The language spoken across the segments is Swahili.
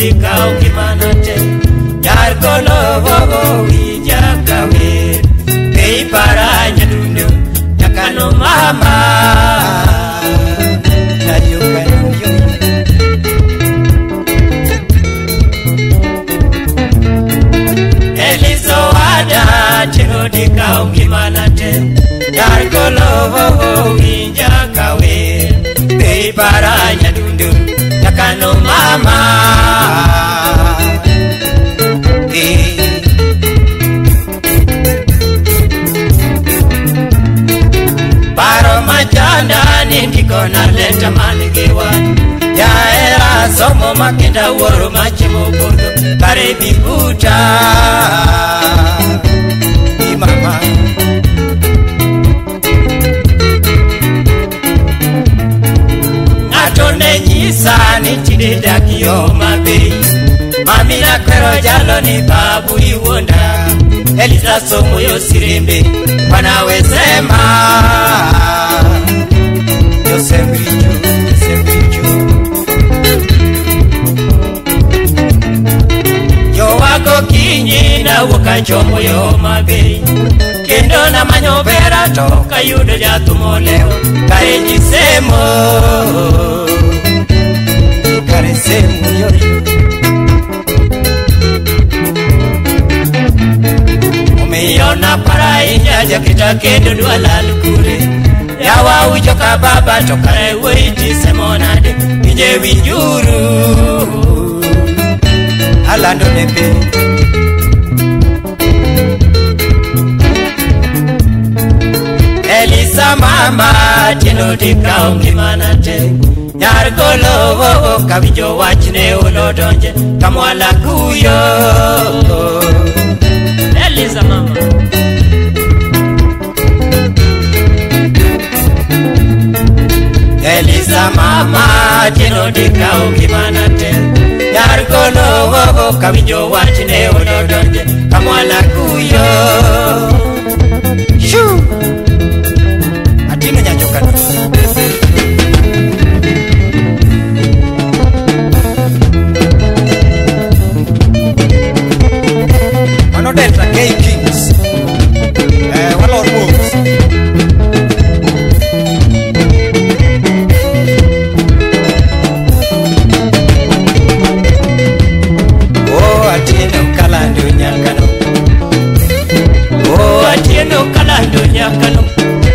dikau kimanate yar kolo bobo wijakawe kei paranya dundu yakano mama nayukanu yo Elizo ada chino dikau kimanate yar kolo bobo wijakawe kei paranya dundu yakano mama Paro machanda nindiko naleta manigewa ya era somo makenda woro machimo bodo kare bibuta mama Nyisa ni chidida kiyo mabei Mami na kwero jalo ni babu iwonda Eliza somo yo sirembe Wanawezema Yosemricho Yo wako kinyi na wakachomo yo mabei Kendo na manyobera toka yudo jatumo leo Kareji semo Karesemu yori Umiona para inyaja kita kendo duala lukure Yawa ujoka baba tokare weiti semonade Inje winjuru Alando nepe Elisa mama tino dikau kimanate Yar kolo kabijo wachne ulodonje kamwala kuyo Eliza mama Eliza mama tino dikau kimanate Yar kolo kabijo wachne ulodonje kamwala kuyo Shoo Atino nyajokana Delta Gay Kings Walor Wolves Oh atieno kalando nyakano Oh atieno kalando nyakano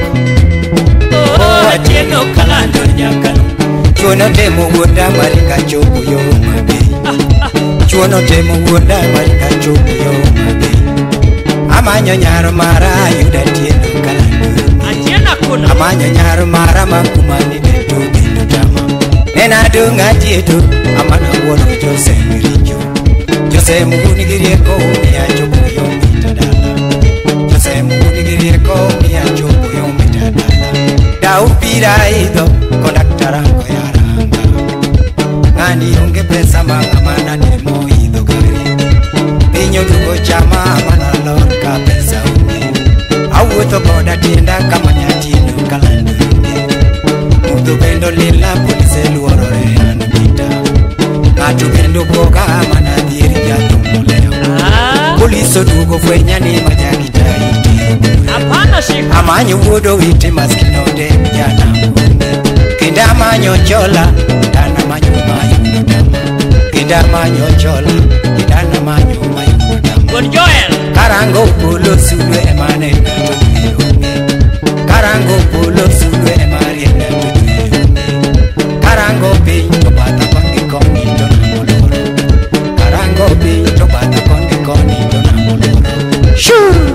Oh atieno kalando nyakano Chuono temo wonda maringa chopo yo mabe Chuono temo wonda maringa chopo yo mabe Amanyo nyaro mara yuda tieno kalando Atiena kuna Amanyo nyaro mara makumani neto bindu tama Nena dunga tieto Amana wono Jose mirijo Jose muguni girieko Mia chopo yo mitadala Jose muguni girieko Mia chopo yo mitadala Daupira ido Kondaktarango yaranga Ngani unge pesa makamana nemo ido gari Pinyo dugo chama Mana lorka pesa unge Awuto koda tienda kama nyatino kalando unge Mudu bendo lila polise luorore anabita Ngatu bendo boga mana diri jatungo leo Poliso dugo fwenya ni majakita iti Apana shika Amanyo wudo witi maskino de mjana unge Kinda manyo chola Dana manyo mayu dama Kinda manyo chola Dana manyo mayu dama Good Joel Karango polo suwe emane nato duye Karango polo suwe emane nato duye Karango pinto bata kongi kongi dona moloro Karango pinto bata kongi kongi dona moloro Shoo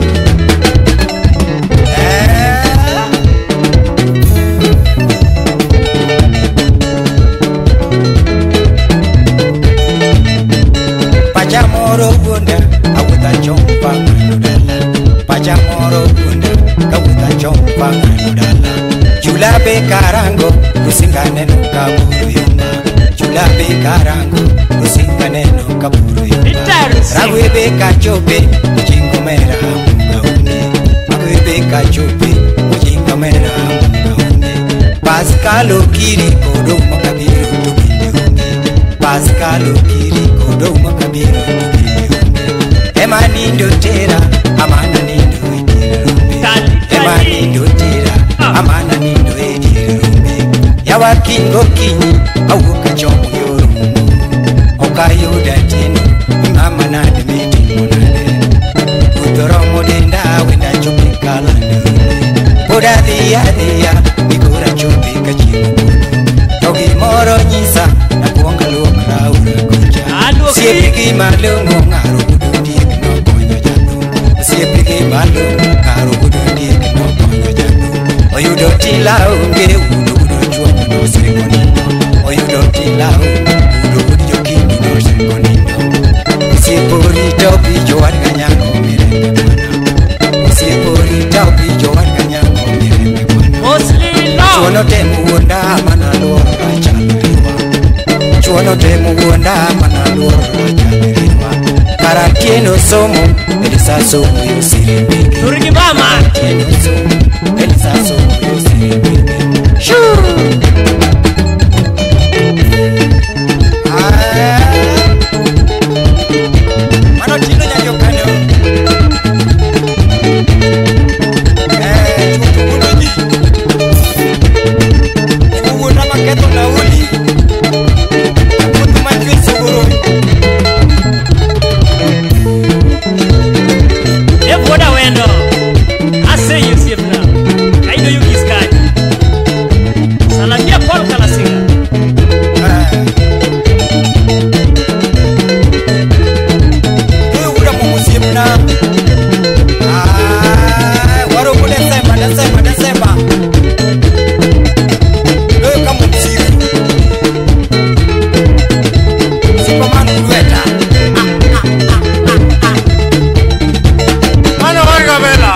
Pachamoro bunda awuta chompa nganudala Pachamoro bunda kawuta chompa nganudala Chulabe karango usingane no kaburu yumba Chulabe karango usingane no kaburu yumba Ragwebe kachope ujingomera mungaunge Ragwebe kachope ujingomera mungaunge Pascalo kiri kodo makabiru tubinde unge Pascalo kiri kodo udo makabiro ema nindo tera amana nindo rumbe ema nindo tera amana nindo rumbe yawa kingo kinyi awuka chomo yoro okayuda tino mama na demeti monade utoromo denda wenda chopi kalande poda dia nikura chopi kachimo togi moro nyisa na kuonga luokra ura kucha siepigi malungo ngaro kudundi no konyo jadu siepigi malungo ngaro kudundi no konyo jadu oyudo tila unge udo chwono no sekonino oyudo tila udo jokinyo no sekonino siepori topi jowan ganyako mirembe mana siepori topi jowan ganyako mirembe mana chwono temu wonda mana luoro rachalriwa chwono temu wonda mana luoro rachalriwa karatieno somo elisa somo yosiribeke turgi mama karatieno somo elisa somo yosiribeke mano chino nyanyo kano chukukunoji chukukuno maketo nauli kutumajui suguru Devoda wendo ase Yusuf na kaido yukiskani salamia Paul Kalasinga December. Look, come on, see. Superman Kueta. Mano Varga Vela.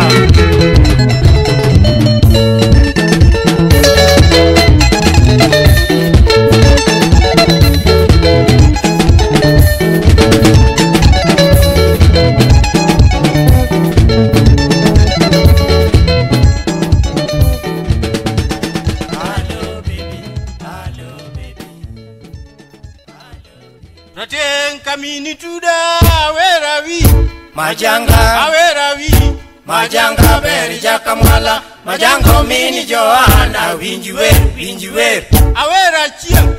Majanga beri jakamala majango mini Johanna winjiwer awera chien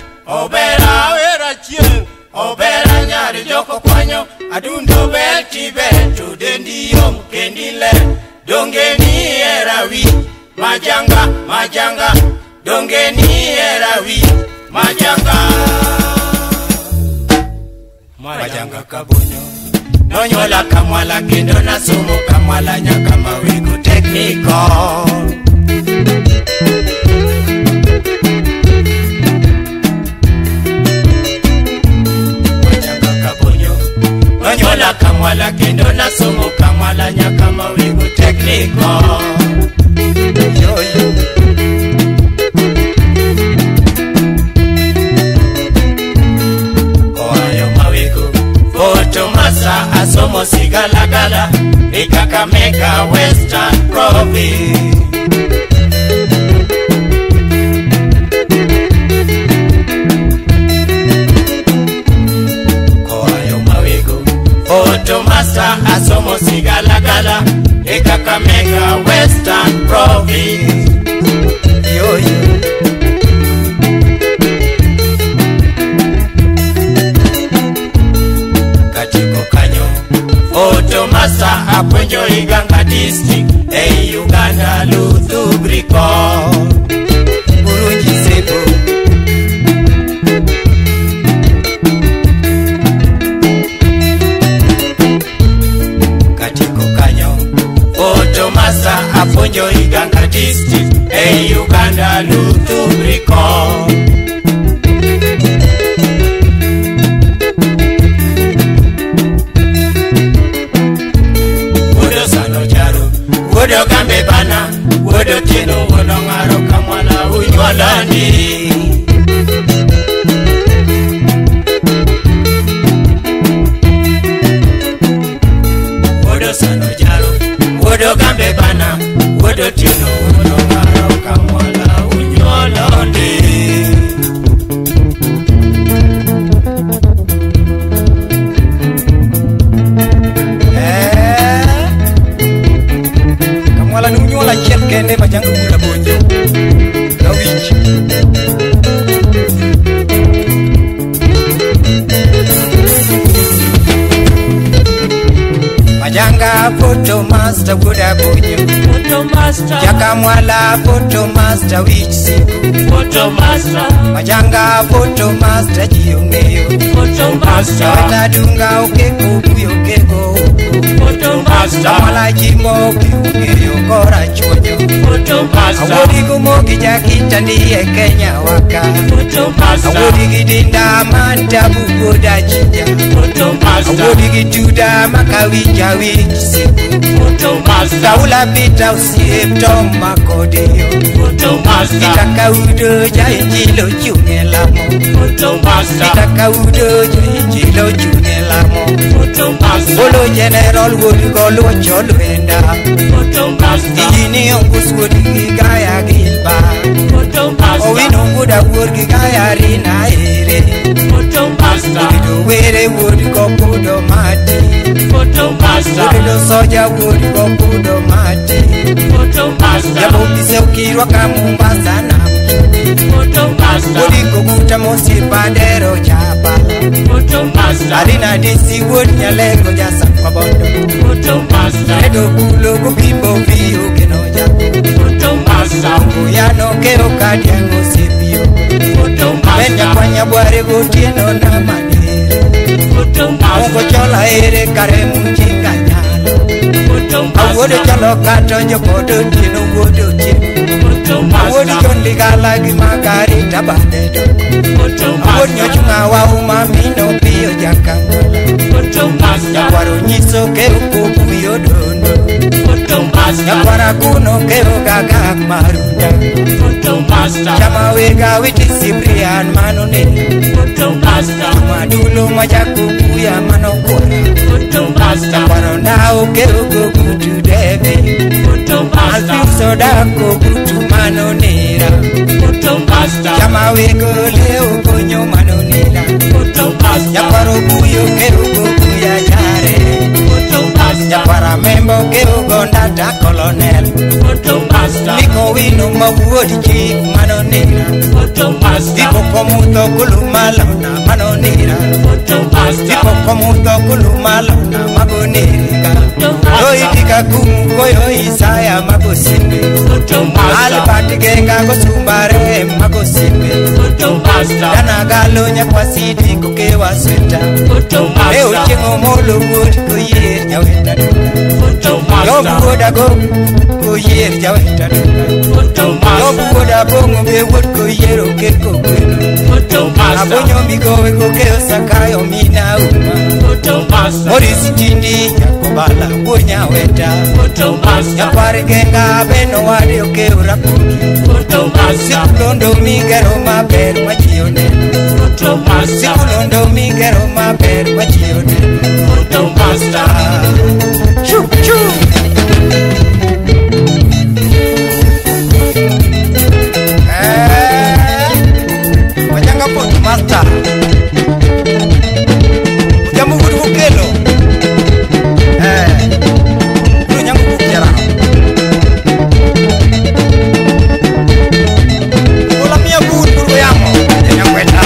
obera nyari joko kwanyo adundo beti betu dendi yom kendile dongeni erawi majanga dongeni erawi majanga kabonyo nonyola kamwala kendo na sumu kamwala nyaka mawigu tekniko majanga kabonyo nonyola kamwala kendo na sumu kamwala nyaka mawigu tekniko yoyo Tomasa asomo sigalagala Kakamega Western Province Koayo mawego Tomasa asomo sigalagala Kakamega Western Province Yoyo Tomasa apwenjo Iganga district Uganda Luthubriko Burungi Sebo Katiko Kanyo Tomasa apwenjo Iganga district Uganda Luthubriko Wodo gambe bana, wodo tino, wodo ngaro kamwala unywalani Wodo sano jaro, wodo gambe bana, wodo tino, wodo ngaro kamwala unywalani photo master Buda bunyo Photo master, Jakamwala photo master Wich siku photo master, Majanga photo master Jiongeyo photo master, Chaweta dunga ukeko kuyo keko photo master, Mwala jimbo kiungeyo kora chonyo photo master, Awodi kumogi jakita ndiye Kenya waka photo master, Awodi gidinda manta bugoda chinja photo master, Awodi gituda makawija wich siku photo master, Kaula pita usiep tom makodeyo photo master, Itaka udo ja injilo chunge lamo photo master, Itaka udo ja injilo chunge lamo photo master, Bolo general wood golo cholwenda photo master, Ijini ongus wood gigaya gilba photo master, Owino wood wood gigaya rina ere photo master, Wood were wood kokudo mati photo master, Wood soja wood kokudo mati photo master, Yabo kise ukirwa kamumbasa na photo master, Wood kokuta mosi padero chapa photo master, Arina disi wood nyalego jasa kwa bondo photo master, Redo kulo kupimbo viyo keno jako photo master, Uyano keo kadi yango sepio photo Benya master, kwanya buare gotieno na manere photo Mungo master, chola ere kare mujinga nyalo photo Awode master, chalo kato njokodo tino wodo tino photo Awode master, chondi gala gimagari tabade do photo Awode master, nyochunga wa umamino piyo jakangola photo master, Yakwaro nyiso keo kubu yodondo photo master, Yakwara kuno keo gaga marunda photo master, Chama wega witi Cyprian manone photo master, Madulo majakuku ya manokora photo master, Warondao keo kukutu debe photo master, Alfiso dako kutu manonera photo master, Chama wego leo konyo manonera photo master, Yakwaro buyo keo kuku ya jare photo master, Yakwara membo keo gonda ta colonel photo master, Liko wino mabuodi chief manonera photo master, Tipo komuto kulumalona manonera photo master, Tipo komuto kulumalona magonera photo master, Toitika kumu koyo Isaya magosimbe photo master, Alipati genga kosumbare magosimbe photo master, Dana galo nyakwa sidi kukewa sweta photo Leo master, chingo molo wood kuyer nyaweta photo Yo master, buoda go kuyer nyaweta photo Yo master, buoda bongo be wood kuyer okeko kweno photo master, Abonyo migowe kokeo sakayo mina uma photo master, Morisi tindi yakobala buonya weta photo master, Yakwari genga beno wadi okeo rapoki photo master, Sikulondo migero maber machione photo master, Sikulondo migero maber machione photo master, Choo choo Majanga photo master Jamu gudu kukelo Gudu nyangu kukera Kula mia gudu yamo Nyangu enda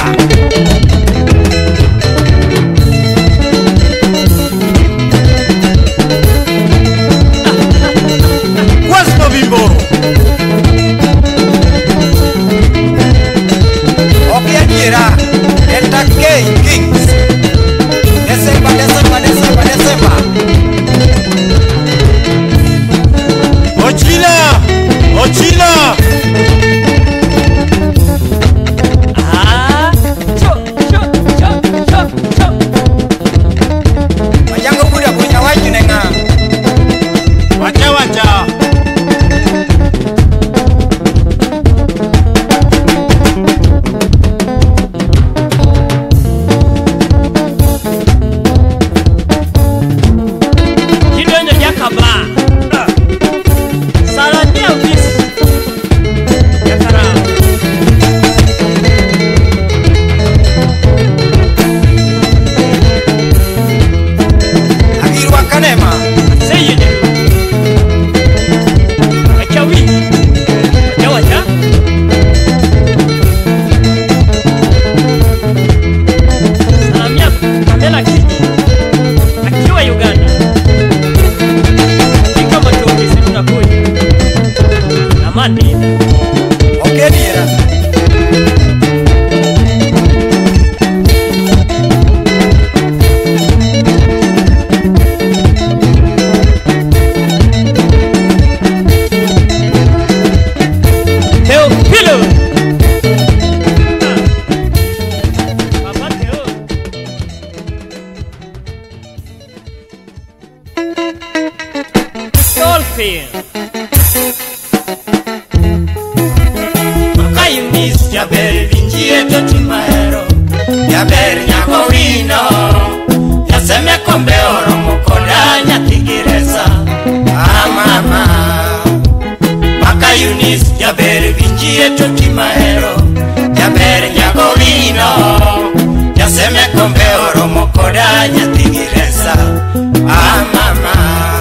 jaber vinjie to timahero jaber nyako wino jaseme kombe oromo koda nyathi giresa mama maka Eunice jaber vinjie to timahero jaber nyako wino jaseme kombe oromo koda nyathi giresa mama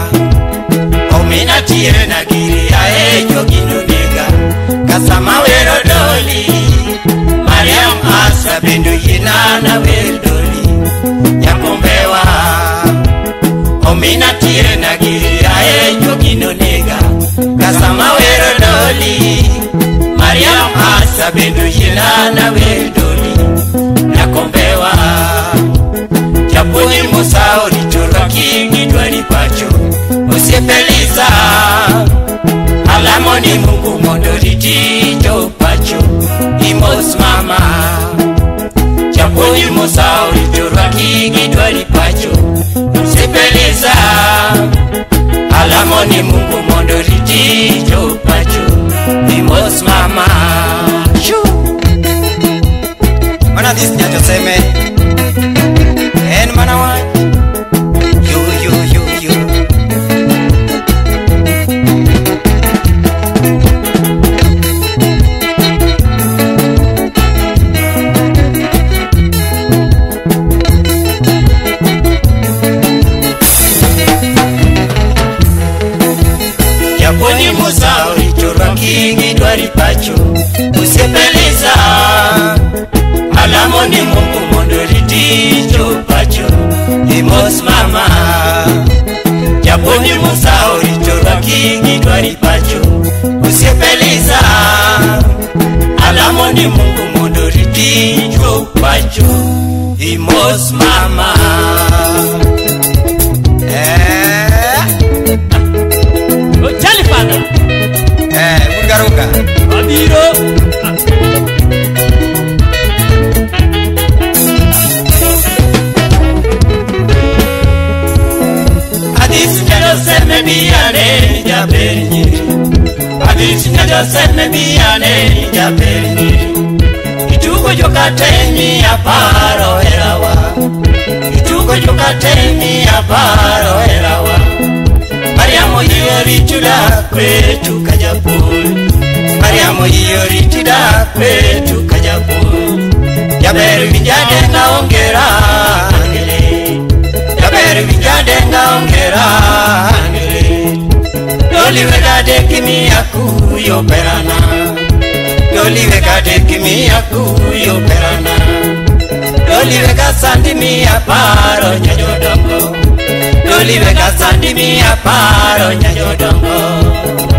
omina tiere na giri ae jogino nega kasama wero doli Mariam asa bindu yinana wero doli nyakombewa omina tiere na giri ae jogino nega kasama wero doli Mariam asa bindu yinana wero doli nyakombewa Japoni Musa orichorwa kingi dwari pacho Usiepelisa Alamo ni Mungu mondo riticho pacho Imos mama Japoni Musa orichorwa kingi dwari pacho Usiepelisa Alamo ni Mungu mondo riticho pacho Imos mama Mana this nyato seme En mana wa You Japoni Musa orichorwa kingi dwari pacho Usiepeleza Alamo ni Mungu mondo riticho pacho Imos mama Japoni Musa orichorwa kingi dwari pacho Usiepeleza Alamo ni Mungu mondo riticho pacho Imos mama Chali father Ungaruka Abiro Adis nyado seme biyane jaber nyiri Adis nyado seme biyane jaber nyiri Itugo jokatemi aparo herawa Itugo jokatemi aparo herawa Mariamo yori tuda kwetu kajapur Mariamo yori tuda kwetu kajapur Jaber vijade na ongera angele Jaber vijade na ongera angele Doli vegade kimi yaku yo perana Doli vegade kimi yaku yo perana Doli vega sandi mi aparo nyajodongo Doli vega sandi mi aparo nyajodongo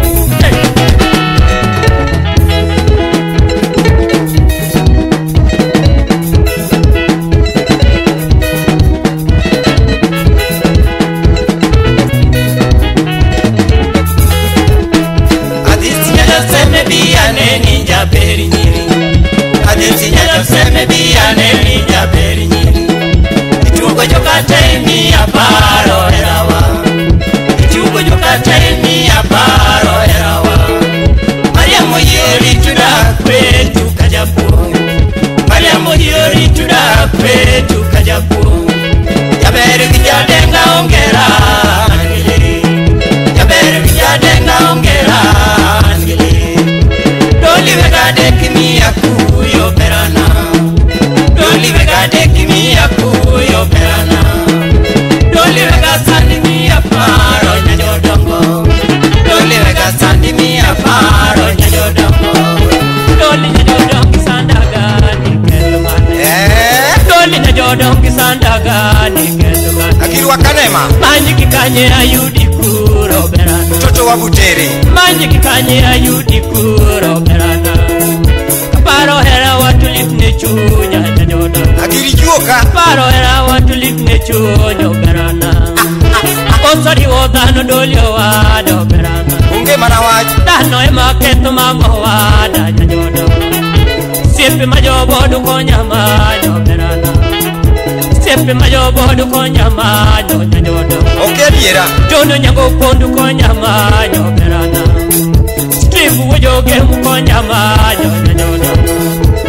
Adisi nyado seme biyane ninja beri nyiri Adisi nyado seme biyane ninja beri nyiri Itugo jokatemi aparo herawa Itugo jokatemi aparo herawa Mariamo yori tuda kwetu kajapu Mariamo yori tuda kwetu kajapu Jaber vijadenga ongera angele Jaber vijadenga ongera angele Doli vegade kimi yaku yo perana Doli vegade kimi yaku yo perana Doli vega sandi mi aparo nyajodongo Doli vega sandi mi aparo nyajodongo Doli nyajodongo sandaga nikelumane Doli nyajodongo sandaga nikelumane Akiru wakanema Manji kikanye ayudi kuro berana Mtoto wa Butere Manji kikanye ayudi kuro berana Paro hera watu lifne chunya nyajodongo Akiri juoka Paro hera watu lifne chunya berana Osari odano dolio wado berana Unge mana waj Dano ema keto mamo wada nyajodongo Siepe majobodu konyama nyoberana Siepe majobodu konyama nyajodongo Oke diera Jono nyango pondu konyama nyoberana Strifu wajoge mkonyama nyajodongo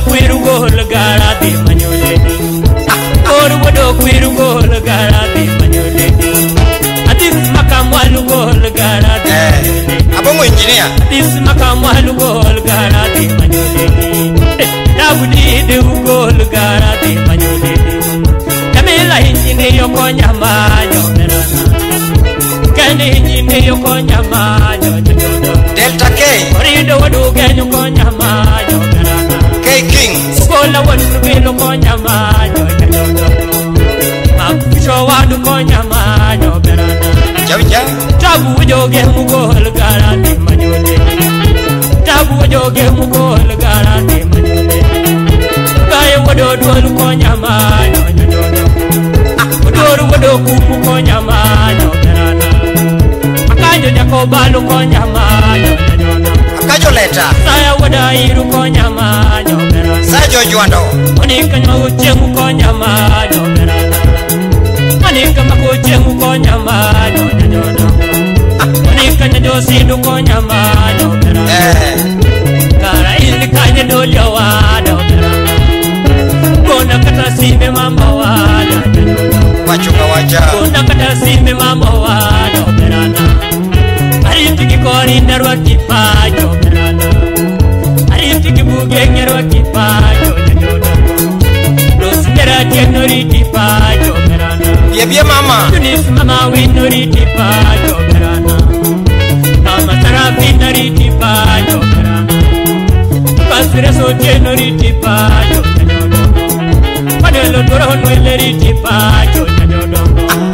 kwiru gol gara di manyoleni. Kor wodo kwiru gol gara di manyoleni. Adis makamwalu gol gara di manyoleni. Abongo engineer. Adis makamwalu gol gara di manyoleni. Dabudi de gol gara di manyoleni. Kamila engineer yokonya majo merana. Kani engineer yokonya majo jojo. Delta K. Orido wodo genyo konya majo merana. K King. Kola wodo bilo konya majo jojo. Makusho wadu konya majo merana. Jawicha. Tabu joge mugol gara di manyoleni. Tabu joge mugol gara di manyoleni. Kaya wodo dol konya majo jojo. Wodo wodo kuku konya majo merana. Akajo jakobalu konya majo jojo. Akajo leta. Saya woda iru konya majo merana. Sajo juando. Monika nyuchengu konya majo merana. Monika makuchengu konya majo jojo. Monika nyosindu konya majo merana. Kara ili kanya dolyo wado merana. Kona kata sime mama wado jojo. Wachunga wacha. Kona kata sime mama wado merana. Arifiki kori narwa kipajo merana. Arifiki buge nyarwa kipajo jojo. Rosidera tienori kipajo merana. Bie mama. Tunis mama winori kipajo merana. Mama tarafi nori kipajo merana. Pasire so tienori kipajo jojo. Panelo doro noeleri kipajo jojo.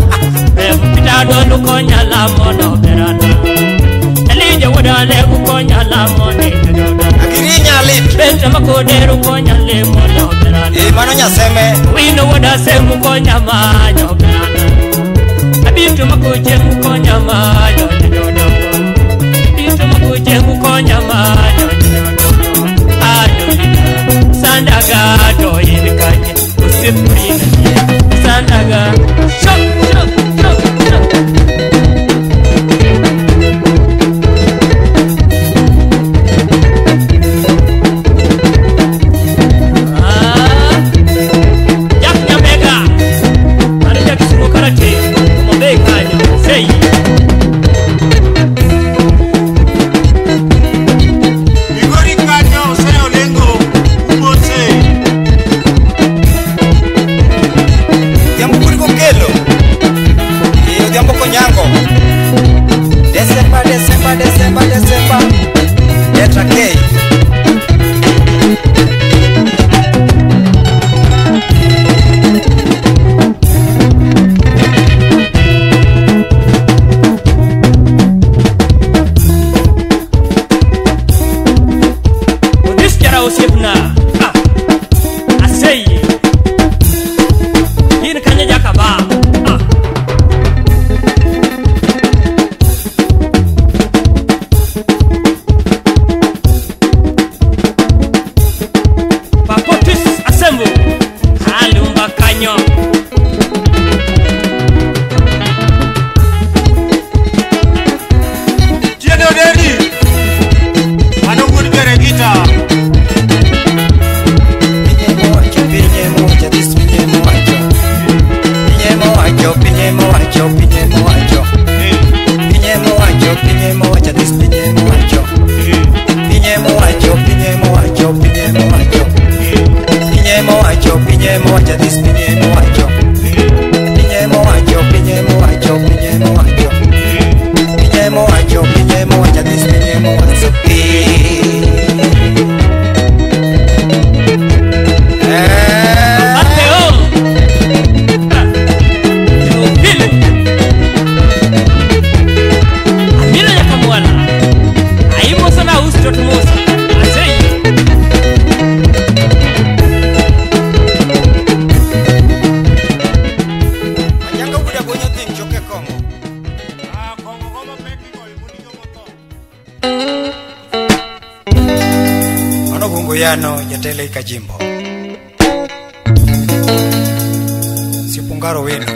Pita donu konya la mono merana. Elija woda le konya la mone jojo. Agirinya lit. Benta makoderu konya le mono merana. Mano nyaseme. Wino woda semu konya majo merana. Abitu makoje konya majo jojo. Abitu makoje konya majo jojo. Adolita sandaga to yibikanye usipurina. Sandaga shop shop shop shop. December. Delta K. Yano yatele ikajimbo Sipungaro wino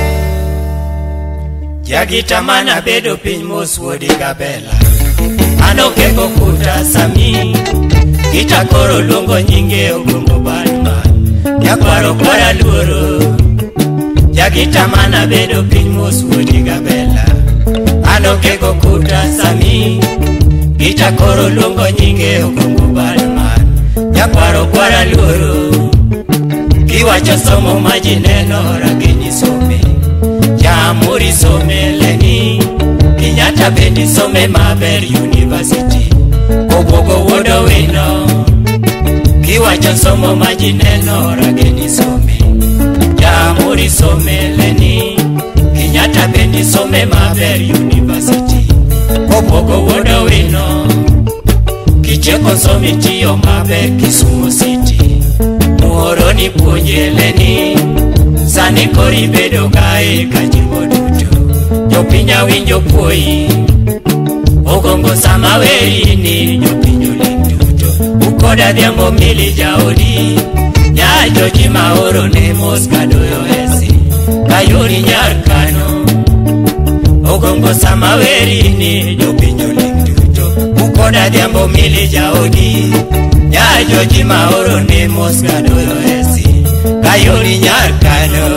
Jagita mana bedo piny mos wodi gabela manokego kuta sami kichakoro luongo nyinge ogungu balma yakwaro kwara luoro jagitamana bedo piny mos wuodi gabela manokego kuta sami kichakoro luongo nyinge ogungu balma yakwaro kwara luoro kiwacho somo majineno rageni some jamuri some leni Kenyatta bendi some maber university Obogo wodo wino Kiwacho somo majineno rageni some Jamuri some leni Kenyatta bendi some maber university Obogo wodo wino Kicheko some tiyo maber Kisumu city Muhoroni puonje leni Sani kori bedo gae kajimbo duto Jopinya winjo puoi Ogongo sama weri ni Jopinyo linduto Ukoda dhiambo mili jaodi Nyajo jima oro ne moskado yoesi Kayuri nyarkano Ogongo sama weri ni Jopinyo linduto Ukoda dhiambo mili jaodi Nyajo jima oro ne moskado yoesi Kayuri nyarkano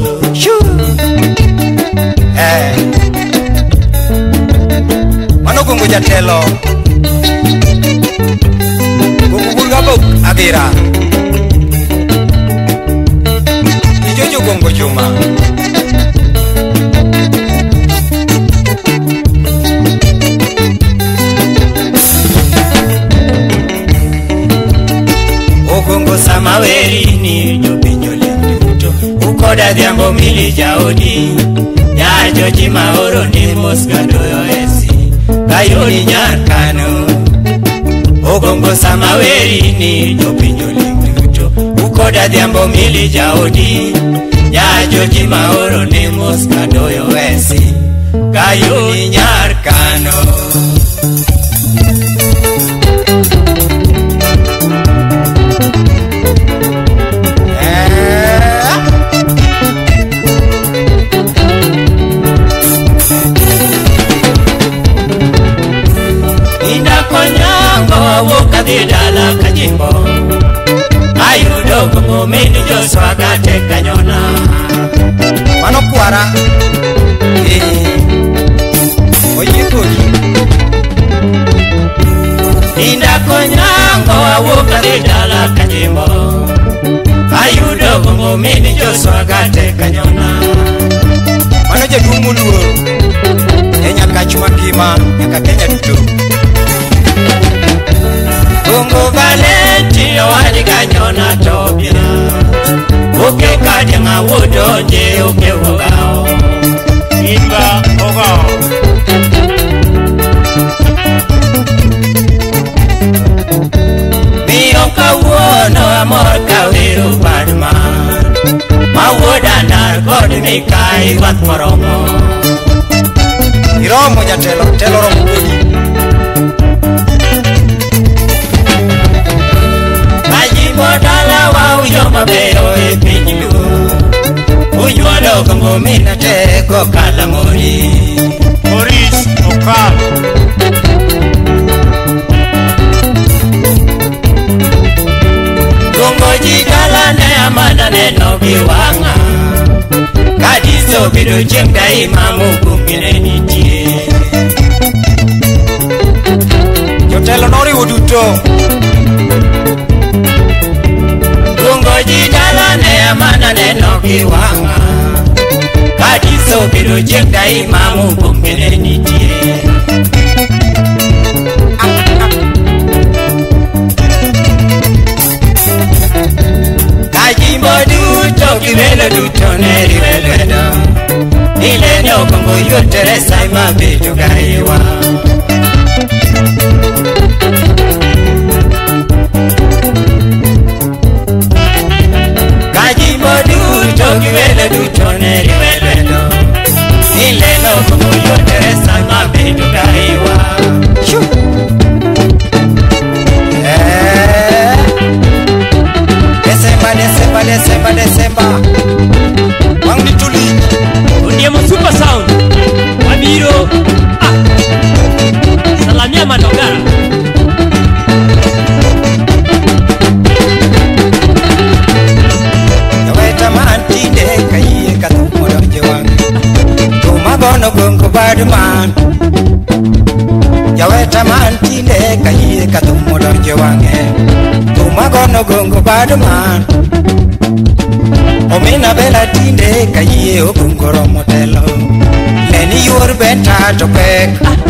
Manogungu jatelo Gungu gabok agira Ijojo gongo juma Ogongo sama weri ni Jopinyo linduto Ukoda dhiambo mili jaodi Nyajo jima oro ni moskado yoesi Kayuri nyarkano Ogongo sama weri ni Jopinyo linduto Ukoda dhiambo mili jaodi Nyajo jima oro ni moskado yoesi Kayuri nyarkano Woka dala kajimbo Ayudo kungo mini Joshua gate kanyona Mano kuara Oyekoli Inda konyango woka dala kajimbo Ayudo kungo mini Joshua gate kanyona Mano jedumu luo Kenya kachuma kima Nyaka Kenya duto Gungu Valenti wali kanyona tobia Uke kadi nga wudonje uke wogao Imba wogao Miyo kawuono amor kawiru padman Mawuoda nar god mikai wath moromo Iromo jatelo, telo romo kodi Dala wa uyo mabeyo e pinyilu Unyualo kongo mina teko kala mori Moris Okal Kongo jidala ne amana neno kiwanga Kadiso bido jemda imamu kumine nitie Jotelo nori uduto Jidala ne amana neno kiwanga Kadiso bido jemda imamu kumine nitie Kajimbo duto kiwelo duto neri welwedo Ile nyokongo yotere saima bido gaiwa Kiwele duto neri welwedo Ile nyokongo yotere saima bido gaiwa Desemba Wang dituli Undiemo super sound Wabiro Gara. Yaweta mantinde kaye katumodo jewang Tumagono gongo badman Yaweta mantinde kaye katumodo jewange Tumagono gongo badman Omina bela tinde kaye ogungoro motelo Leni yor benta to pek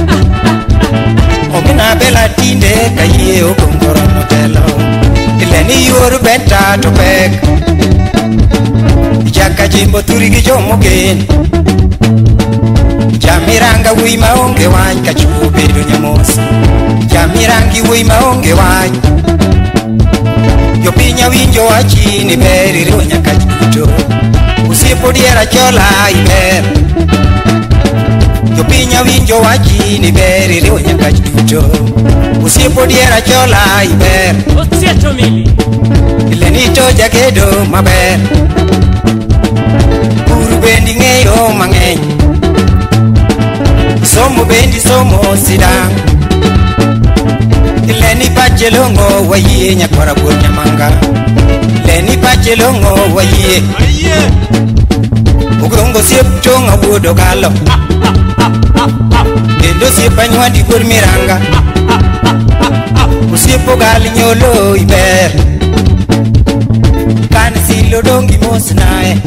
Omina bela tinde kaye ogungoro motelo Leni yor benta to pek Jaka jimbo turigi jomo gen Jamiranga wi maonge wany kachuo bedo nyamos Jamirangi wi maonge wany Jopinya winjo wachi ni beri riwo nyaka juto Usiepo diera chola iber Jopinya winjo wachi ni beri riwo nyaka juto Usiepo diera chola iber Osieto mili Ilenito jagedo maber Uru bendi ngeyo mangeny Somo bendi somo sidang Leni pachelongo waye nyakwara buonya manga Leni pachelongo waye Ugongo siep chonga buodo galo Kendo siep anywandi buod miranga Usiepo gali nyolo iber Kani silo dongi mosnae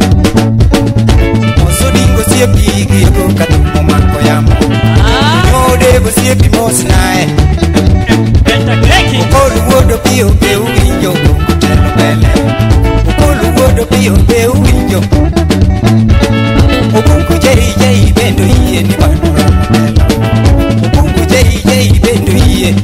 Dingo siepi gigo katumo mako yamo Nyode go siepi mosnae Ukolu wodo pio pe uwinjo Gungu telo bele Ukolu wodo pio pe uwinjo Ugungu jei jei bendo iye ni bandura motelo Ugungu jei jei bendo iye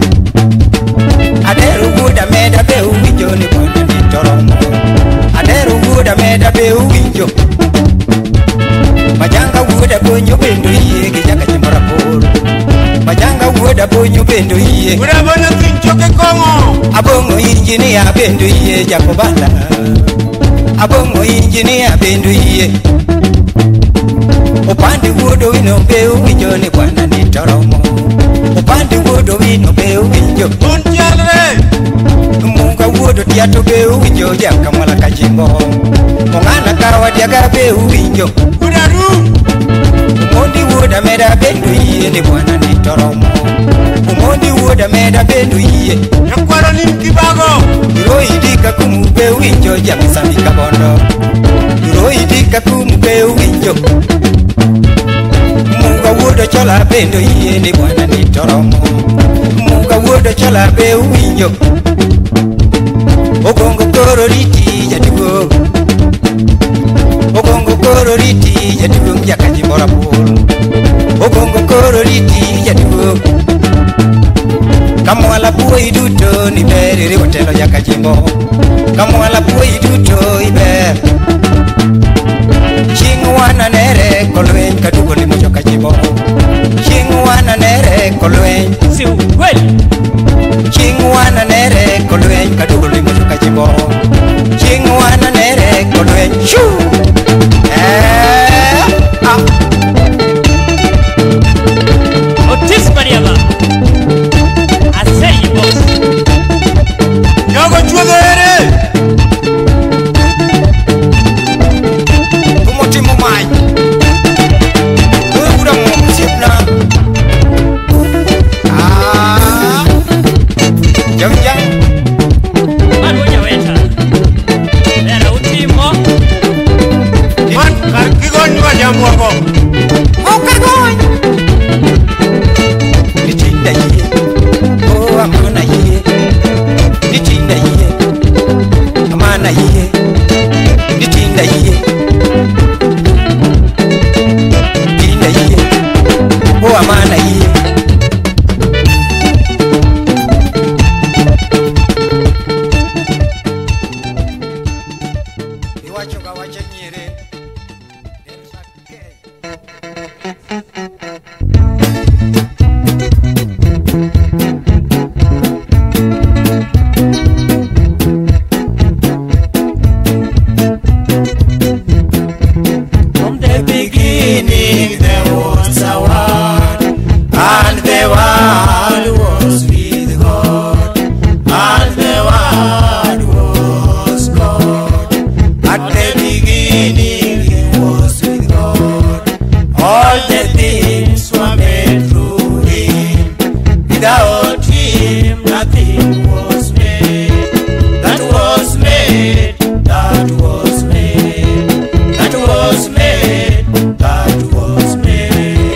Aderu woda meda pe uwinjo ni bwana ni toromo Aderu woda meda pe uwinjo Majanga wuoda bonyo bendo iye Gijaka chimbara polo Majanga wuoda bonyo bendo iye Wuoda bonyo kinchoke kongo Abongo injinia bendo iye Jakobala Abongo injinia bendo iye Upande wuodo wino beu winjo ni bwana ni toromo Upande wuodo wino beu winjo Unjalre Munga wuodo tiato beu winjo Jaka mwala kajimbo Mongana kawa diaga beu winjo Umondi woda meda bendo iye ni bwana ni toromo Umondi woda meda bendo iye Nakwaro ni mkibago Duro idika kumube winjo Jamisami kabondo Duro idika kumube winjo Munga woda chola bendo iye ni bwana ni toromo Munga woda chola be winjo Ogongo koro riti jatugo Ogongo koro riti jatugo Mjaka jimbora polo Ogongo koro riti jatugo Kamwala puwa iduto ni beri riwatelo jaka jimbo Kamwala puwa iduto iber Chingu wana nere kolwen kadugo limo joka jimbo Chingu wana nere kolwen Si ukweli Chingu wana nere kolwen kadugo limo joka jimbo Chingu wana nere kolwen Shoo! Otis Mariama I say you boss Yogo chuodo ere Kumotimo mai Ura mo siepna him nothing was made. That was made, that was made, that was made, that was made.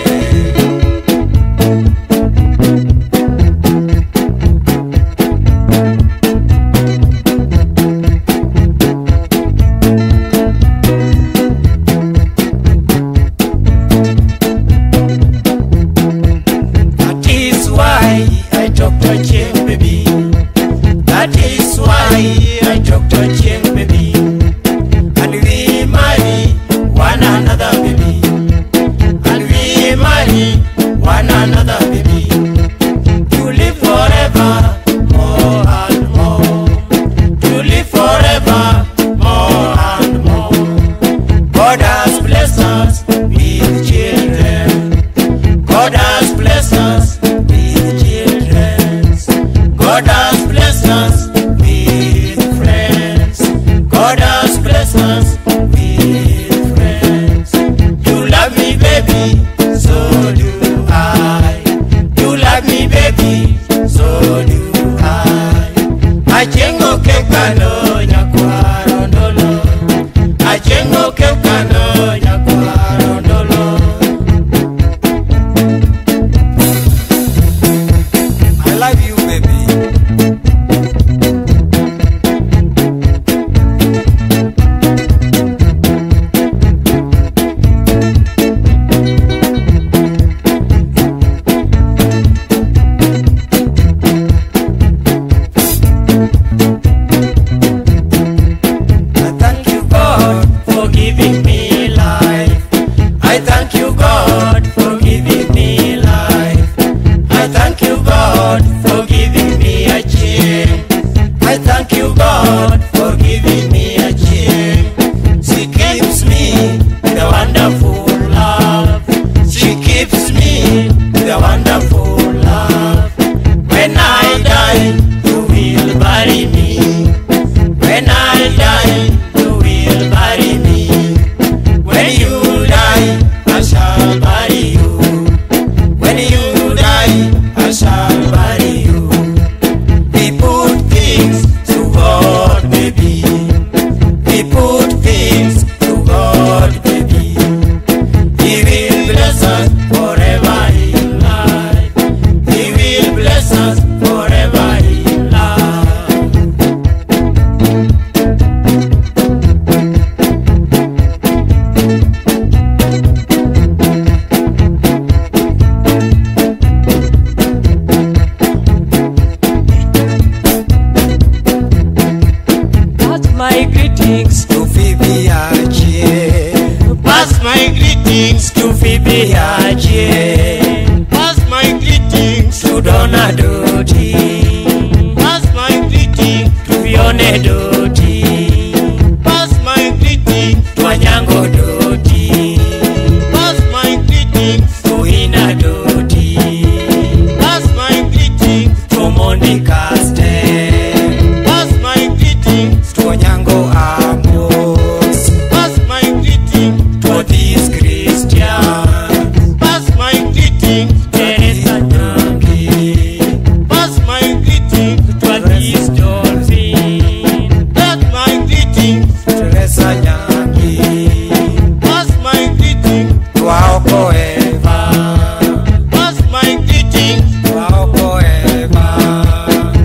That is why I talk to Cheng, baby. That is why I talk to Cheng, baby. And we marry one another, baby. And we marry one another, baby. To live forever, more and more. To live forever, more and more. God has blessed us with children. God has blessed us with children. God has blessed us with friends. God has blessed us with friends. You love me, baby, so do I. You love me, baby, so do I. Achengo kekano nyakwaro ndolo. Achengo kekano nyakwaro ndolo. I love you, baby. I thank you, God, for giving me life. I thank you, God, for giving me life. I thank you, God, for giving me a chain. I thank you, God, for giving me a chain. She keeps me with a wonderful love. She keeps me with a wonderful love. When I die, you will bury me. When I die, you will bury me. When you die, I shall bury you. When you die, I shall bury you. We put things to God, baby. We put things to God, baby. He will bless us forever in life. He will bless us forever in life. Pass my greetings to Phoebe Achie. Pass my greetings to Phoebe Achie. Pass my greetings to Donna Doty. Pass my greetings to Fiona Doty. Pass my greetings to Anyango Doty. Pass my greetings to Ina Doty. Pass my greetings to Monica Stem. Pass my greetings to Onyango Amos. Pass my greetings to these Christians. Pass my greetings to Teresa Nyangi. Pass my greetings to these Dolphin. Pass my greetings to Teresa Nyangi. Pass my greetings to Aoko Eva. Pass my greetings to Aoko Eva.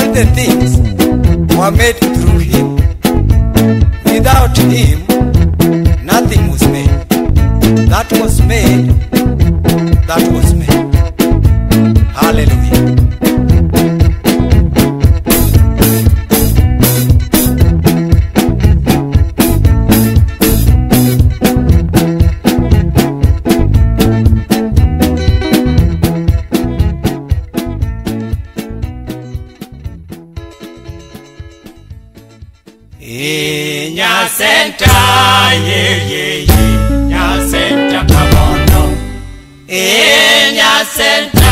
all the things were made through him. Without him, nothing was made. That was made. That was made. Hallelujah. Nyasenta, Nyasenta kabono. Nyasenta,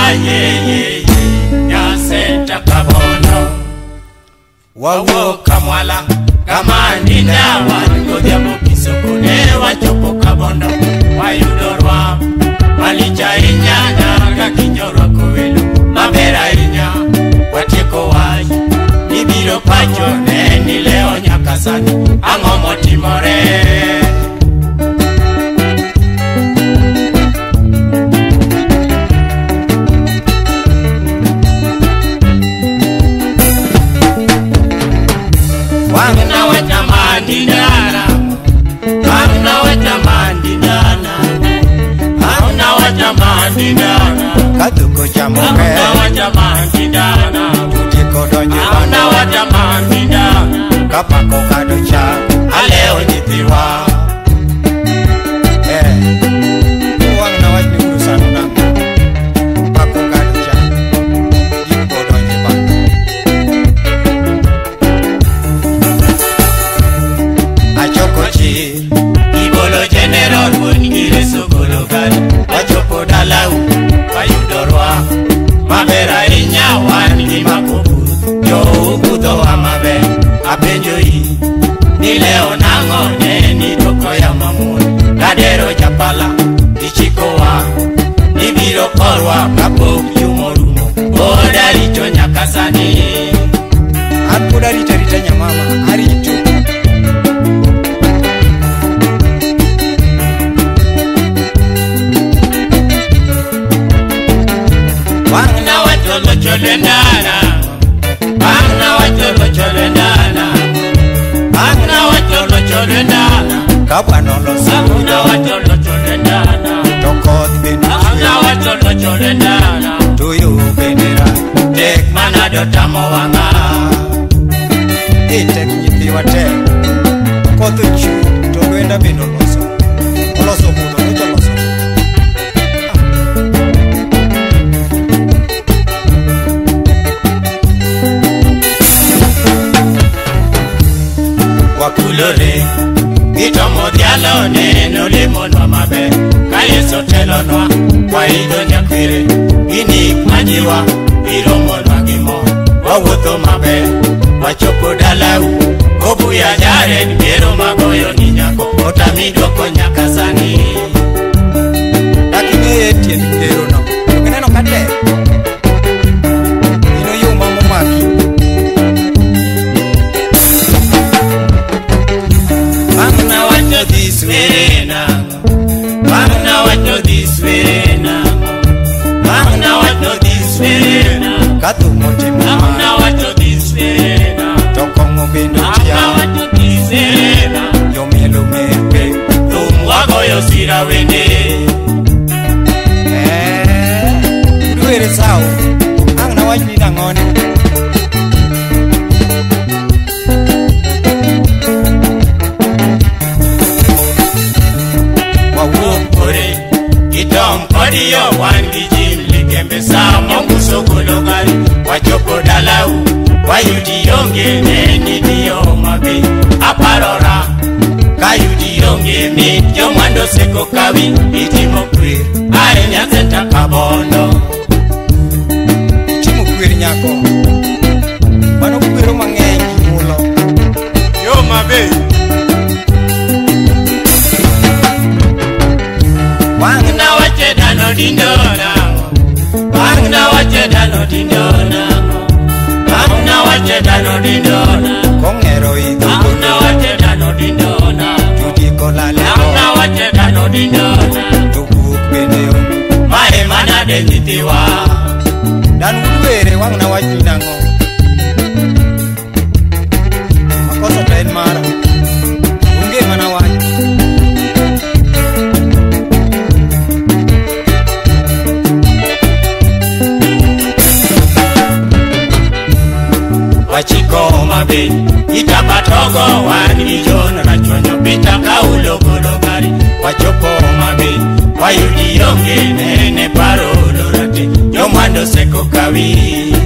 Nyasenta kabono. Wawo kamwala, kamandina wangoja mokisokone wachopo kabono. Wayudorwa, malicha inyana kakinyorwa kowelo. Mabera inya, wateko waji. Nibiro pacho neni leo nyakasani Angomo timore Wangna weta mandinana Wangna weta mandinana Wangna weta mandinana Kaduko chamuke Wangna weta mandinana Auna wata mandida Kapako kadocha Aleo nitiwa Uwang na wajni urusanu na Kapako kadocha Jiko donye bako Achoko chi Ibolo general Wongire sogolo gari Wachopo dalau Wayudorwa Mabera inya wani makubu Yo ukudo wa mabe Apenjo hii Ni leo nango neni doko ya mamuni Kadero japala Ichiko wa Nibiro korwa Kapo yumorumo Oda licho nyakasani Akuda rita rita nyamama Aritu Wangna watolo cholendana Wangna watolo cholendana Wangna watolo cholendana Kabano lo Wangna watolo cholendana Tokot beni Wangna watolo cholendana Tuyu benera Tek manado tamo wanga Itek nyithi wate Kotho chu Togwenda beno loso Oloso budo Ucho loso Wakulore Itomo dialo neno limonwa mabe Kayeso telonwa Kwa ido nyakwire Ini majiwa Iromonwa gimo Wawuto mabe Wachopo dalau Kobu ya jare Ngero magoyo ni nyako Otamidoko nyakasani Lakini etie ngero no Keneno kate Ino yu mamo maki Wangna wacho this way now Wangna wacho this way now Wangna wacho this way now Katu mote mama Wangna wacho this way now Tokongo bendo Wangna tia wacho this way now Yomielo mepe Wagoyo sira wende Uduere sao Ang na wajni nangone Wawukore Kitom kodiyo wangi jim Likembe sa mongu sokolo gari Wachopo dalau Wayudi yonge neni diyo mabe Aparora Kayudi yonge mit Yomwando seko kawi Itimo kwe Are nyasenta kabono Itimo kweri nyako Mano kwero mang'eny kimulo Yo mabe Wangna wache dano dindona Wangna wache dano dindona Wangna wache dano dindona Kongero idho Wangna wache dano dindona Tudiko lale Wangna wache dano dindona Tuguk bende yo Mae mana de nyithiwa Dan uduere wang na wajni nango mabe itapatogo wani jono rachonyo pita kaulo gologari wachopo mabe wayudi yonge nene paro lorate yomando seko kawi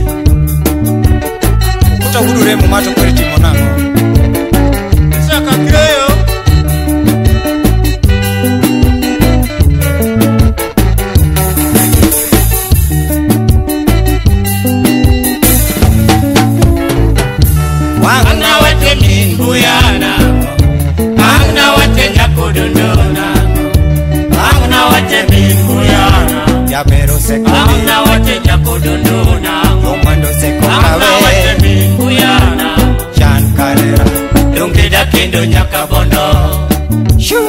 utahudure mu mato kweriti monango Saka kreo Angna wate minbuyana Angna wate nyakudunduna Angna wate minbuyana ya pero se Angna wate nyakudunduna Yomando seko Angna wate kawe minbuyana Chan Carrera Dungida kendo nyakabono Shoo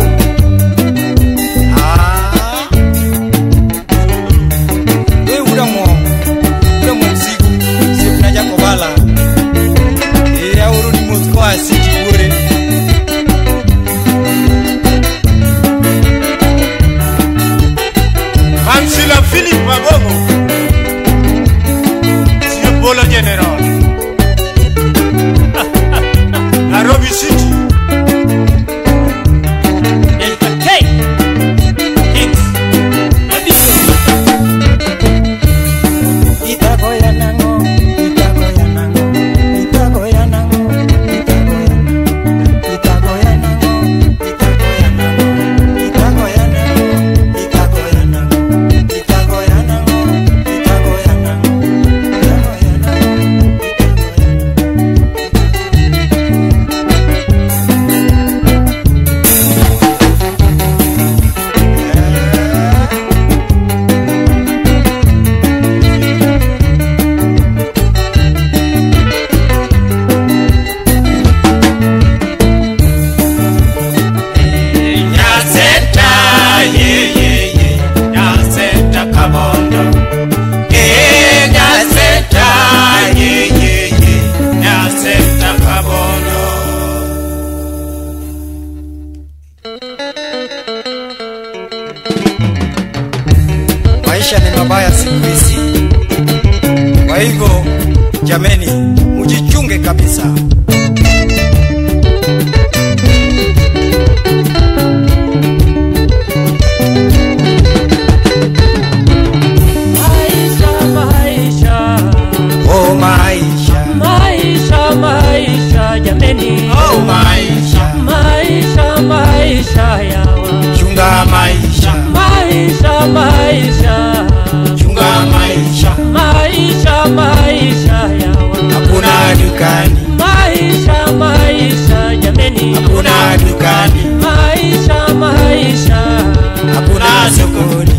Uda mo msiku Siku na jako bala ya uru ni muziko asiti ure Kansila Philippe Magogo Sio Polo General Nairobi City Delta K Kings Abiso Itago ya nango Itago ya nango Itago ya nango Itago ya nango Itago ya nango Itago ya nango Itago ya nango Itago ya nango Itago ya nango Itago ya Nyaseta Nyaseta kabondo Nyaseta Nyaseta kabondo Maisha ni mabaya siku hizi. Kwa hivyo jameni, mujichunge kabisa. Maisha Oh maisha, Maisha jameni oh maisha, Maisha yawa chunga maisha, Maisha chunga maisha. Maisha yawa Hakuna dukani, Maisha jameni hakuna dukani, Maisha hakuna sokoni,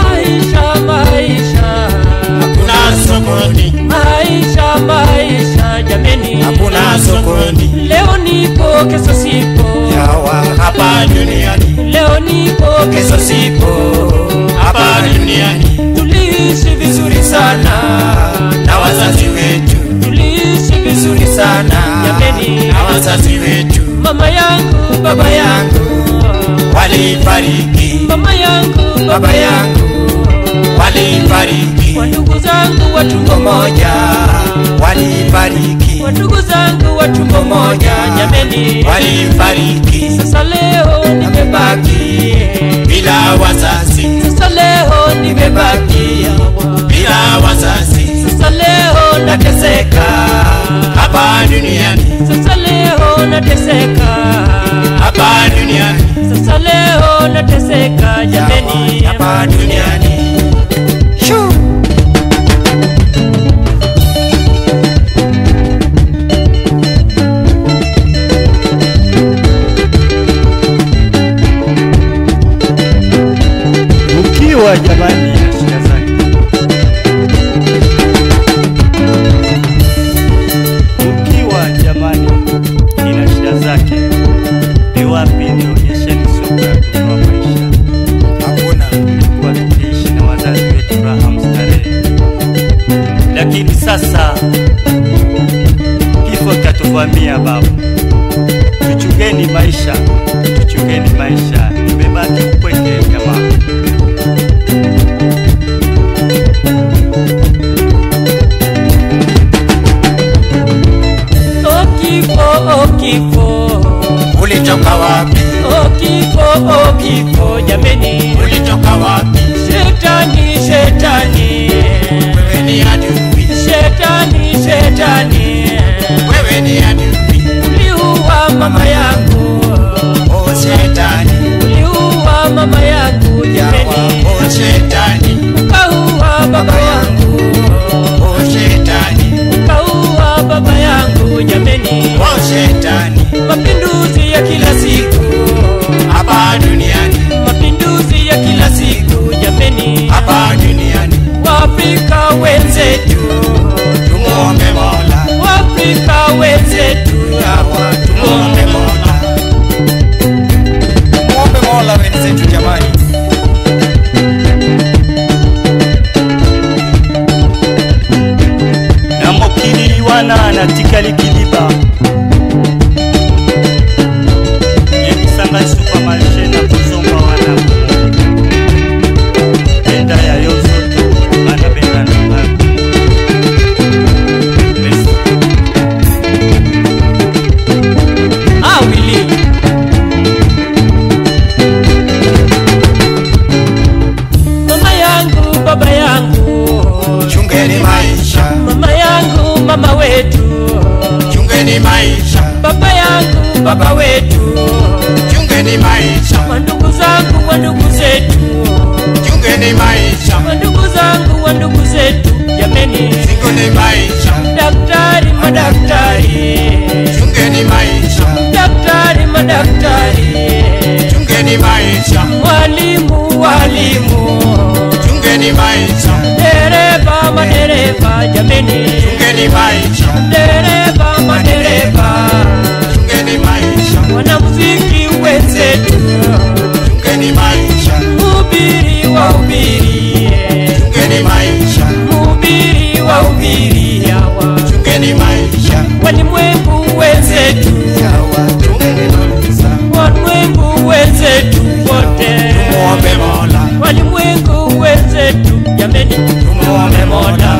hakuna sokoni Maisha jameni hakuna sokoni. Leo nipo kesho sipo Yawa hapa duniani, Leo nipo kesho sipo hapa duniani. Tuliishi vizuri sana Na wazazi wetu, Tuliishi vizuri sana jameni na wazazi wetu. Mama yangu baba yangu Walifariki, Mama yangu baba yangu walifariki, Wandugu zangu wa tumbo moja walifariki, Wandugu zangu wa tumbo moja jameni walifariki. Sasa leo nimebaki Bila wazazi, Sasa leo nimebaki bila wazazi, Sasa leo nateseka hapa duniani, Sasa leo nateseka hapa duniani, Sasa leo nateseka jameni hapa duniani. Shoo. Ukiwa jamani na shida zake, ukiwa jamani ina shida zake, ni wapi nionyesheni sura ya kutoa maisha? Hakuna. Tulikuwa tukiishi na wazazi wetu raha mstarehe, lakini sasa kifo kitatuvamia babu. Tuchungeni maisha, tuchungeni maisha, nimebaki upweke jamaa. kifo, ulitoka wapi? oh kifo jameni, Ulitoka wapi? shetani shetani, Wewe ni adui, shetani, wewe ni adui. uliua mama yangu, Oh shetani, uliua mama yangu yawa. jameni, Oh shetani, ukaua baba yangu, oh shetani, ukaua baba yangu jameni, oh shetani. mapinduzi ya kila siku, Hapa duniani, mapinduzi ya kila siku jameni, hapa duniani, Waafrika wenzetu, tumuombe Mola, Waafrika wenzetu, yawa. Tumuombe Mola, tumuombe Mola wenzetu jamani. na mokili wana natikali kiliba yebisanga supermarché na kozomba wana benda ya yo zoto bana benda na ngaku. Merci. awili mama yangu baba yangu, Chungeni maisha, mama yangu mama wetu, chungeni maisha, baba yangu baba wetu, chungeni maisha, wandugu zangu wandugu zetu, chungeni maisha, wandugu zangu wandugu zetu jameni, chungeni maisha, daktari madaktari, chungeni maisha, madaktari, chungeni maisha, walimu, chungeni maisha, dereva madereva jameni, chungeni maisha, dereva madereva, chungeni maisha, wanamuziki wenzetu, chungeni maisha, mhubiri wahubiri, chungeni maisha, mhubiri wahubiri hawa, chungeni maisha, walimwengu wenzetu, yawa. Chungeni maisha, walimwengu wenzetu wote, tumuombe Mola, walimwengu wenzetu jameni, tumuombe Mola.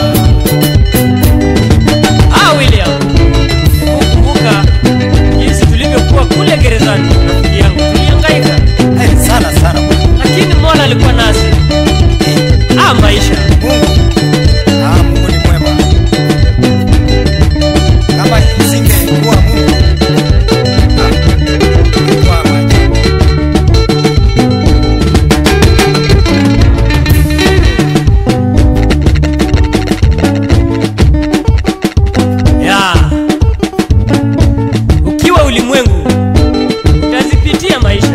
William, kumbuka jinsi tulivyokuwa kule gerezani, rafiki yangu, tulihangaika, Sana sana lakini Mola alikuwa nasi. Maisha Mungu. Mungu ni mwema. Kama isingekuwa Mungu, ingekuwa maajabu. ya ukiwa ulimwengu utazipitia maisha.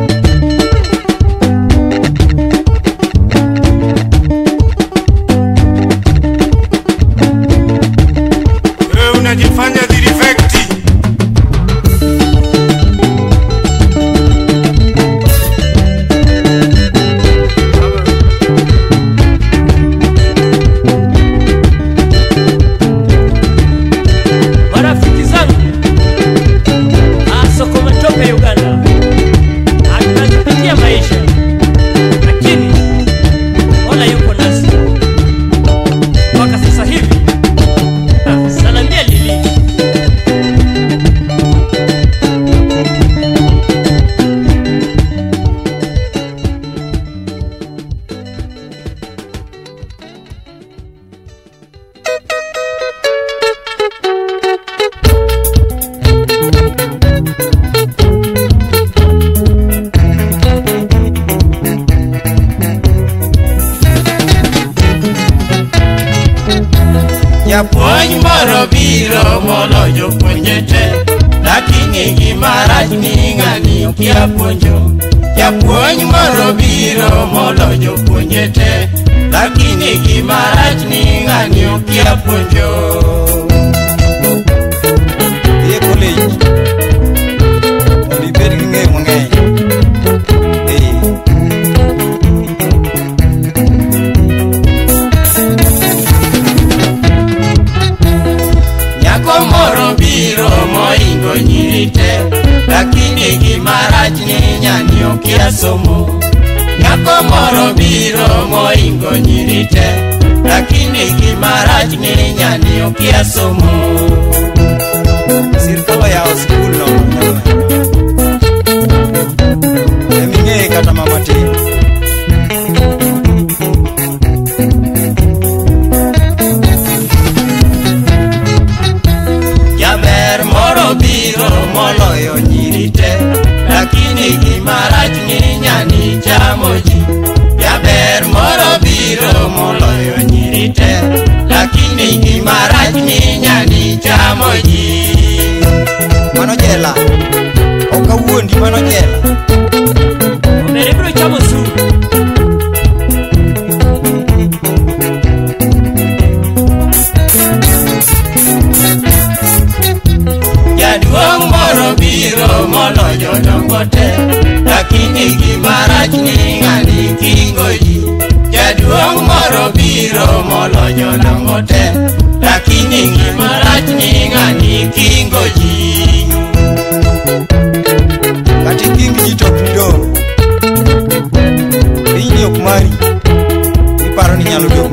Wewe unajifanya dirifekti. Marafiki zangu, soko matope Uganda, tunazipitia maisha, lakini Mola yuko nasi mpaka sasa hivi. Salamia Lili. Japuonj moro biro moloyo puonjete, lakini gima rach ni ng'ani okia puonjo. Japuonj moro biro moloyo puonjete, lakini gima rach ni ng'ani okia puonjo. Dhie college mondo ibed gi ng'eyo mang'eny. Nyako moro biro moingo nyiri te, lakini gima rach ni nyani okia somo. Nyako moro biro moingo nyiri te, lakini gima rach ni nyani okia somo. Sirkal oyawo skul no eming'e kata mama tin. Jaber moro biro moloyo nyiri te, lakini gimarach ng'inya ni chamo ji. Jaber moro biro moloyo nyiri te, lakini gimarach ng'inya ni chamo ji. Mano jela, ok awuondi mano jela. Omere biro chamo su. Jaduong' moro biro moloyo dongo te, lakini gimarach ni ng'ani kingo ji. Jaduong' moro biro moloyo dongo te, lakini gimarach ni ng'ani kingo ji. Kati king ji tok dong, ini ok mari, iparo ni nyalo dong.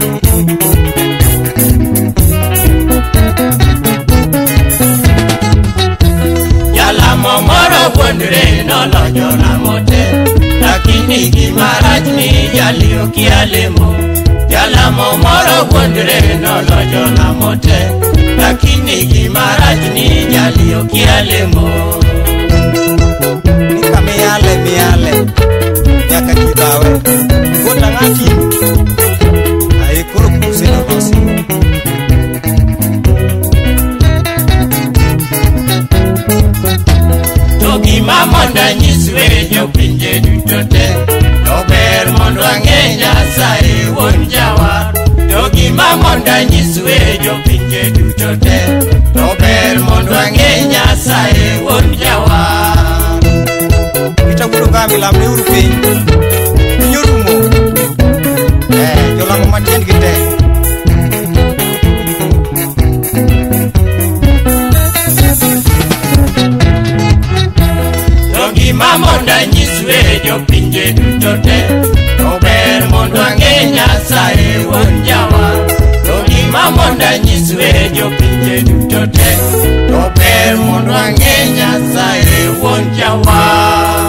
Jalamo moro wuondre noloyo lamo te, lakini gimarach ni jalio kia lemo. Jalamo moro wuondre noloyo lamo te, lakini gimarach ni jalio kia lemo. Nika miyale nyaka kibawe kota ng'ati ae koro kuseno losi. To gima mondo anyiswe jopinje duto te, to ber mondo ang'e Nyasaye wuon jawar. To gima mondo anyiswe jopinje duto te, to ber mondo ang'e Nyasaye wuon jawar. Kuro kami lam ne urpin nyorumo jolamo matien gite. To gima mondo anyiswe jopinje duto te, to ber mondo ang'e Nyasaye wuon jawar. To gima mondo anyiswe jopinje duto te, to ber mondo ang'e Nyasaye wuon jawar.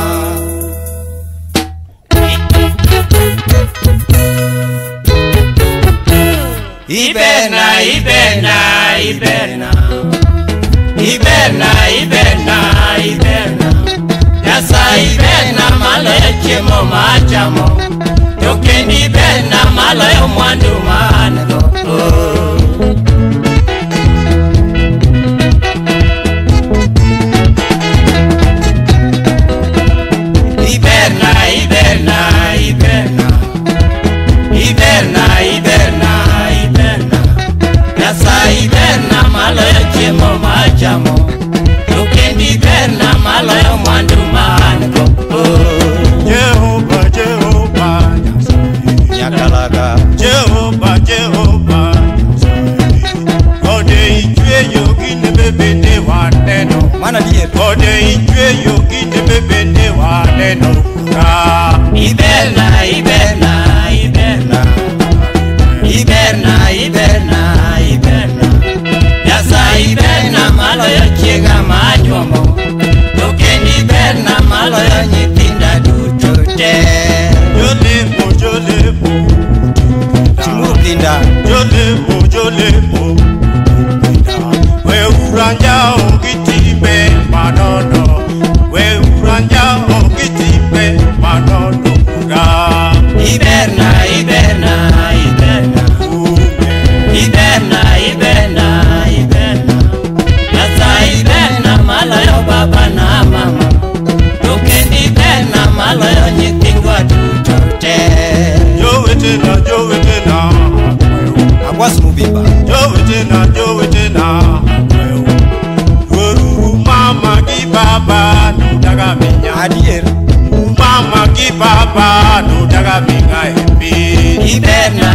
Iberna Nyasaye iberna maloyo chiemo machamo, to kendo iberna maloyo mwandu mango. Iberna Nyasaye iberna maloyo chiemo machamo, to kendo iberna maloyo mwandu mango. Jehova Nyasaye Nyakalaga Jehova Nyasaye Kode ichweyo gine bebende waneno, mana dier. kode ichweyo gine bebende waneno. Iberna Nyasaye iberna maloyo chiega manyuomo, to kendo iberna maloyo nyithinda duto te. Jolemo Chimuru kinda Jolemo We uranja ongitibe manono, we uranja ongitibe manono. Iberna Nyasaye iberna maloyo baba na mama, to kendo iberna maloyo nyithindwa duto te. Jowetena Agwas mubimba Jowetena Guru mama gi baba no daga minya. adier. Mama gi baba no daga minga epi. Iberna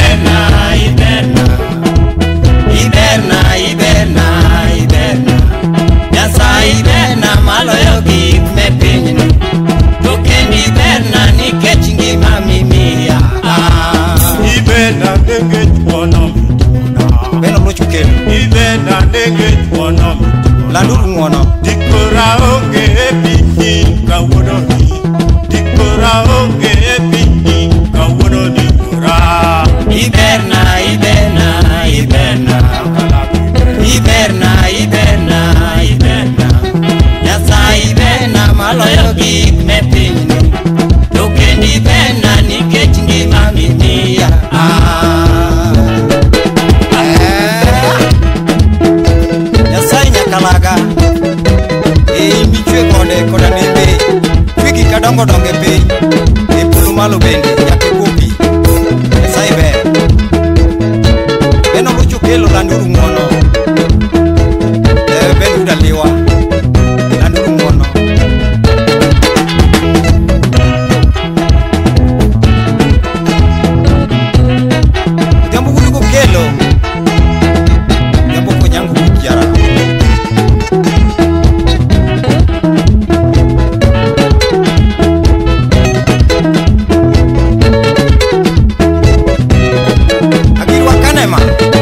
Nyasaye iberna maloyo gik me pinyni, to kendo iberna nikech ngima mimiya. Iberna nikech wono Beno mlochu kendo Iberna nikech wono landuru ng'uono. Dikora onge epini kawononi. Dikora onge epini kawononi ora. Iberna, iberna, iberna. Iberna, iberna, iberna. Nyasaye iberna maloyo gik mepini. To kendi iberna nikech ngima mimiya. Nyasaye nyakalaga. Michwe kode koda nembe. Chwegi kadongo donge piny. E polo malo bende nyaka kopi. Nyasaye ber. Beno gocho kelo landuru ng'wono. Beno udaliwa. Landuru ng'wono. Jambo kuliko kelo. Jambo konyangu kukiara. Agirwa kanema.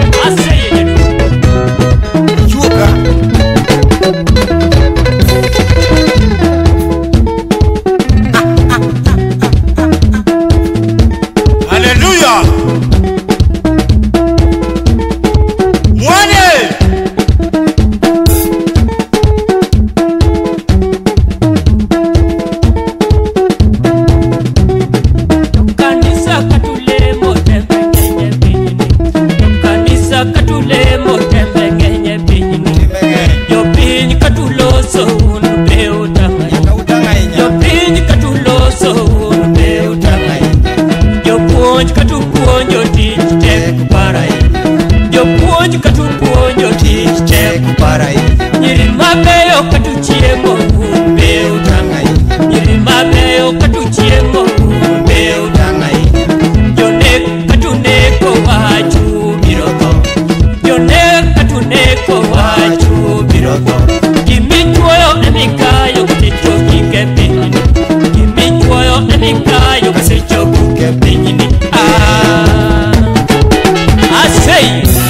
Chuka. Hallelujah. Mwane. Kanisa katule motembe ngenye binyini. Kanisa katule motembe ngenye binyini. Yo piny katuloso un be utang'ayi. Yo piny katuloso un be utang'ayi. Yo puonj katupuonjo tich tek parayi. Yo puonj katupuonjo tich tek parayi. Nyiri mabeyo katuchiemo un be utang'ayi. Nyiri mabeyo katuchiemo un be utang'ayi. Jonek katuneko wachu biro tho. Jonek katuneko wachu biro tho. Gimichuoyo emikayo kasechoki ke pinyni. Gimichuoyo emikayo kasechoki ke pinyni. Asay.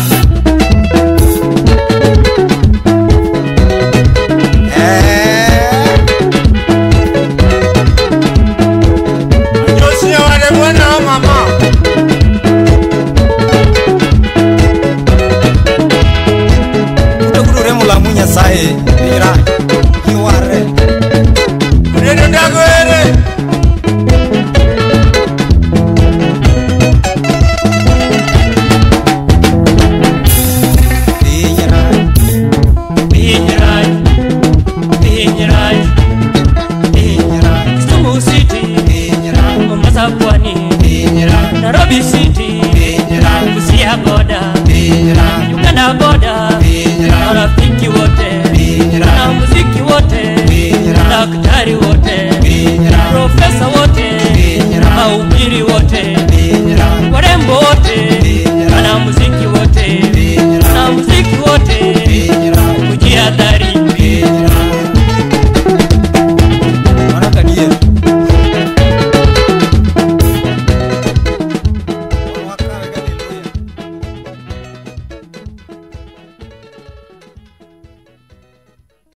Josia wale mwana wa mama. Utagurure mulamu Nyasaye. Mira. Kiware. Neno ndago ere. Pinyra. Pinyraj. Pinyraj. Pinyra. Kisumu City. Pinyra. Mombasa Pwani. Pinyra. Nairobi City. Pinyra. Busia boda. Pinyra. Uganda boda. Pinyra. Marafiki wote. Pinyra. Na muziki wote. Pinyra. Daktari wote.